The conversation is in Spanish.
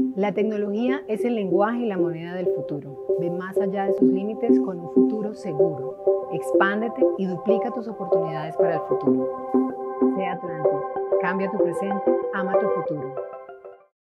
La tecnología es el lenguaje y la moneda del futuro. Ve más allá de sus límites con un futuro seguro. Expándete y duplica tus oportunidades para el futuro. Sea Atlantis. Cambia tu presente, ama tu futuro.